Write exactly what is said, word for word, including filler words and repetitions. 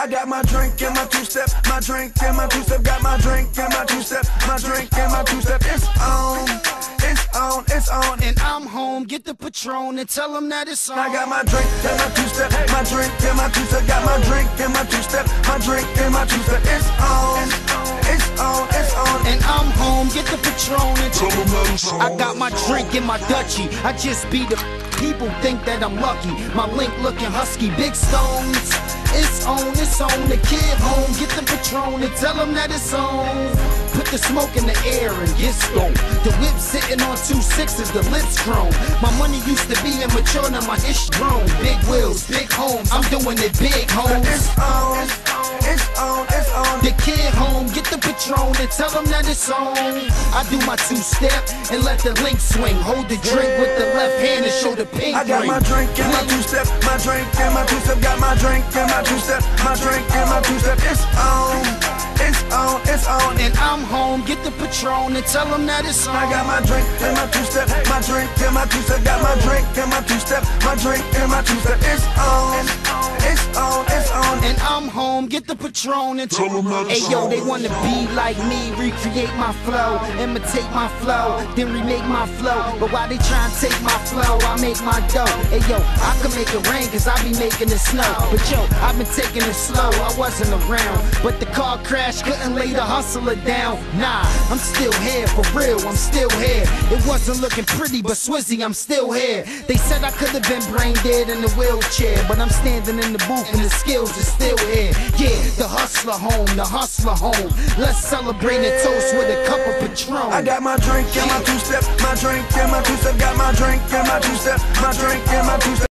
I got my drink and my two-step, my drink and my two-step, got my drink and my two-step, my drink and my two-step. It's on, it's on, it's on, and I'm home. Get the Patron and tell them that it's on. I got my drink and my two-step, my drink and my two-step, got my drink and my two-step, my drink and my two-step. It's on, it's on, it's on, and I'm home. Get the Patron and tell them that it's on. I got my drink in my Dutchie. I just be the people think that I'm lucky. My link looking husky, big stones. It's on, it's on, the kid home. Get the Patron and tell them that it's on. Put the smoke in the air and get stoned. The whip sitting on two sixes, the lips grown. My money used to be immature, now my ish grown. Big wheels, big homes, I'm doing it big, homes. It's on, it's on, it's on. The kid home, get the Patron and tell them that it's on. I do my two-step and let the link swing. Hold the drink with the left hand and show the pink I got ring. my drink and my two-step, my drink and my two-step, got my drink and my two-step, my drink and my two-step. It's on, it's on, it's on, and I'm home. Get the Patron and tell them that it's on. I got my drink and my two-step, my drink and my two-step, got my drink and my two-step, my drink and my two-step. It's on, it's on, it's on, and I'm home. Get the Patron and tell them that it's on. Hey yo, they wanna be like me, recreate my flow, imitate my flow, then remake my flow. But while they try and take my flow, I make my dough. Hey yo, I can make it rain cause I be making it snow. But yo, I've been taking it slow, I wasn't around. But the car crash couldn't lay the hustler down. Nah, I'm still here, for real, I'm still here. It wasn't looking pretty, but Swizzy, I'm still here. They said I could have been brain dead in the wheelchair, but I'm standing in the booth and the skills are still here. Yeah, the hustler home, the hustler home. Let's celebrate and toast with a cup of Patron. I got my drink and my two-step, my drink and my two-step, got my drink and my two-step, my drink and my two-step.